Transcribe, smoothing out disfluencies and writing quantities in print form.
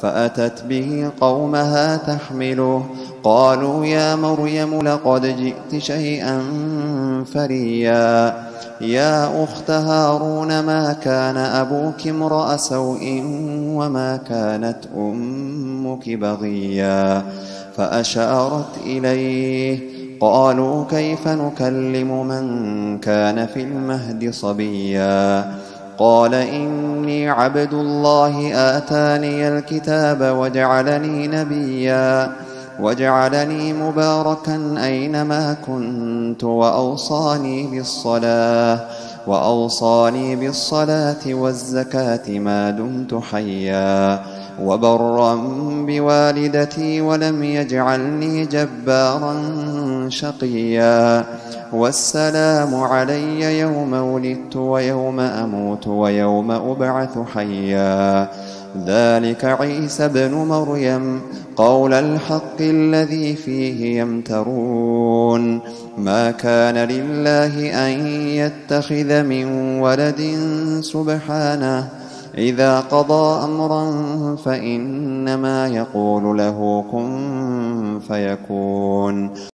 فأتت به قومها تحمله قالوا يا مريم لقد جئت شيئا فريا يا أخت هارون ما كان أبوك امرأ سوء وما كانت أمك بغيا فأشارت إليه قالوا كيف نكلم من كان في المهد صبيا قال إني عبد الله آتاني الكتاب وجعلني نبيا وجعلني مباركا أينما كنت وأوصاني بالصلاة والزكاة ما دمت حيا وبرا بوالدتي ولم يجعلني جبارا شقيا والسلام علي يوم ولدت ويوم أموت ويوم أبعث حيا ذلك عيسى ابن مريم قول الحق الذي فيه يمترون ما كان لله أن يتخذ من ولد سبحانه إذا قضى أمرا فإنما يقول له كن فيكون